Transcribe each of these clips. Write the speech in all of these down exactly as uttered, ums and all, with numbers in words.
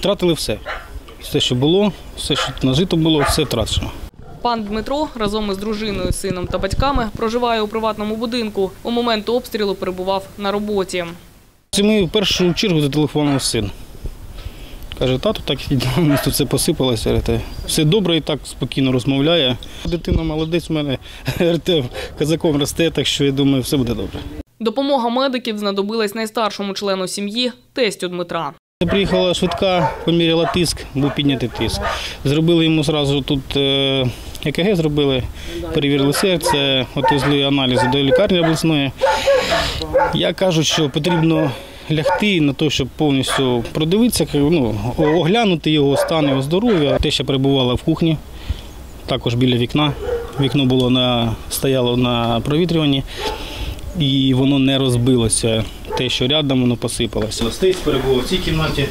втратили все. Все, що було, все, що нажито було, все втрачено. Пан Дмитро разом із дружиною, сином та батьками проживає у приватному будинку. У момент обстрілу перебував на роботі. Ми в першу чергу зателефонував син. Каже, тату, так тут все посипалося. Все добре і так спокійно розмовляє. Дитина молодець у мене, козаком росте, так що я думаю, все буде добре. Допомога медиків знадобилась найстаршому члену сім'ї – тестю Дмитра. Приїхала швидка, поміряла тиск, був піднятий тиск. Зробили йому одразу тут е ка ге, зробили, перевірили серце, отвезли аналізи до лікарні обласної. Я кажу, що потрібно лягти на те, щоб повністю продивитися, ну, оглянути його стан, його здоров'я. Те, що перебувала в кухні, також біля вікна. Вікно було на, стояло на провітрюванні і воно не розбилося. Те, що рядом, воно посипалося. Стець перебував в цій кімнаті.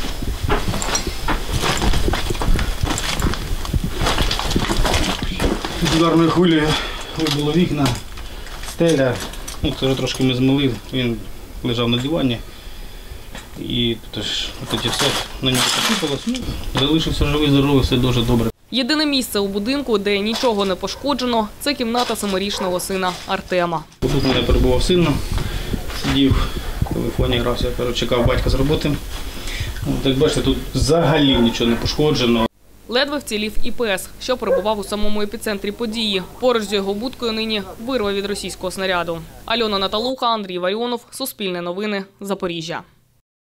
З ударною хвилею вибило вікна, стеля. Ну, це вже трошки ми змили, він лежав на дивані. І тож, от це все на нього посипалось. Ну, залишився живий, здоровий, все дуже добре. Єдине місце у будинку, де нічого не пошкоджено – це кімната семирічного сина Артема. Тут у мене перебував син, сидів в телефоні, грався, чекав батька з роботи. Як бачите, тут взагалі нічого не пошкоджено. Ледве вцілів і пес, що перебував у самому епіцентрі події. Поруч з його будкою нині вирва від російського снаряду. Альона Наталуха, Андрій Варіонов, Суспільне новини, Запоріжжя.